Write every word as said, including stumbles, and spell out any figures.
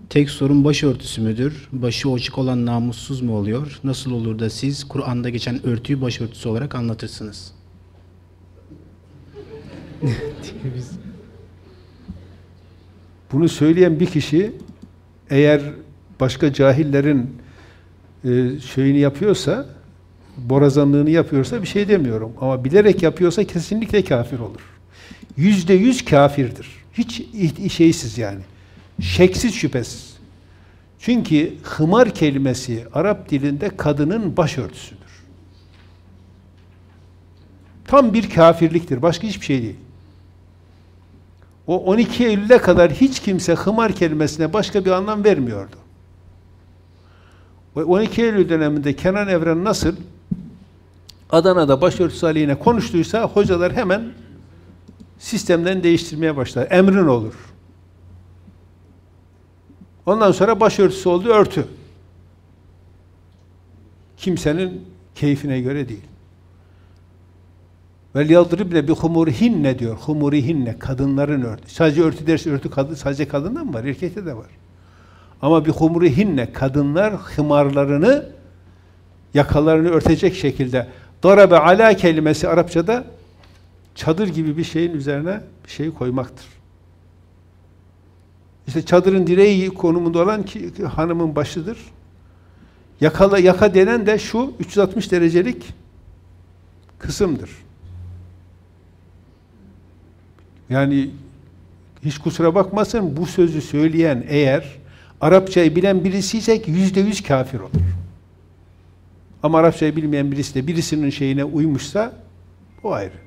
Tek sorun başörtüsü müdür? Başı açık olan namussuz mu oluyor? Nasıl olur da siz Kur'an'da geçen örtüyü başörtüsü olarak anlatırsınız? Biz- Bunu söyleyen bir kişi eğer başka cahillerin e, şeyini yapıyorsa, borazanlığını yapıyorsa bir şey demiyorum. Ama bilerek yapıyorsa kesinlikle kafir olur. Yüzde yüz kafirdir. Hiç iht- şeysiz yani. Şeksiz şüphesiz. Çünkü hımar kelimesi Arap dilinde kadının başörtüsüdür. Tam bir kafirliktir. Başka hiçbir şey değil. O on iki Eylül'e kadar hiç kimse hımar kelimesine başka bir anlam vermiyordu. O on iki Eylül döneminde Kenan Evren nasıl Adana'da başörtüsü aleyhine konuştuysa hocalar hemen sistemden değiştirmeye başlar. Emrin olur. Ondan sonra başörtüsü oldu örtü. Kimsenin keyfine göre değil. Vel yadribne bi humurihinne diyor. Humurihinne kadınların örtü. Sadece örtü dersi örtü kadın sadece kadında mı var? Erkekte de var. Ama bi humurihinne kadınlar hımarlarını yakalarını örtecek şekilde darabe ala kelimesi Arapçada çadır gibi bir şeyin üzerine bir şey koymaktır. İşte çadırın direği konumunda olan ki hanımın başıdır. Yakala, yaka denen de şu üç yüz altmış derecelik kısımdır. Yani hiç kusura bakmasın bu sözü söyleyen eğer Arapçayı bilen birisiyse yüzde yüz kafir olur. Ama Arapçayı bilmeyen birisi de birisinin şeyine uymuşsa o ayrı.